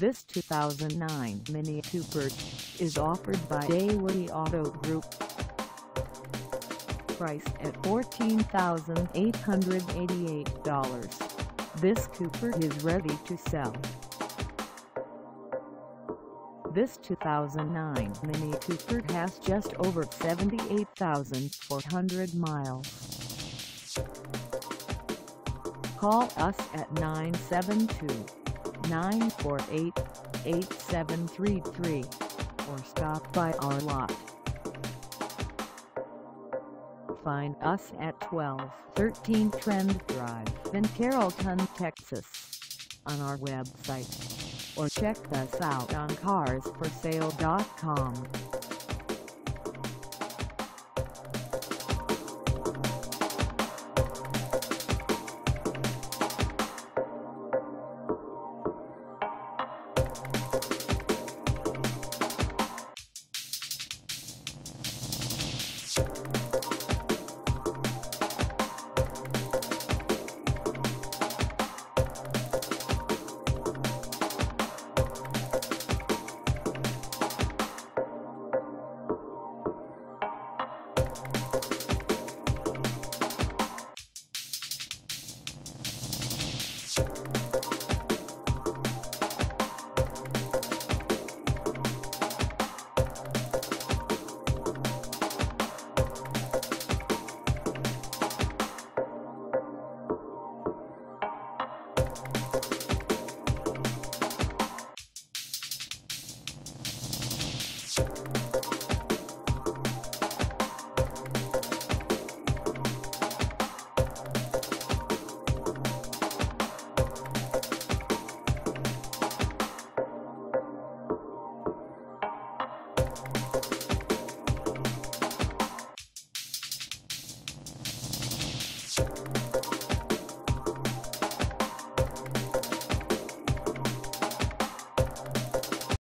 This 2009 Mini Cooper is offered by ALLOYS Auto Group. Priced at $14,888, this Cooper is ready to sell. This 2009 Mini Cooper has just over 78,400 miles. Call us at 972-948-8733 or stop by our lot. Find us at 1213 Trend Drive in Carrollton, Texas, on our website, or check us out on carsforsale.com.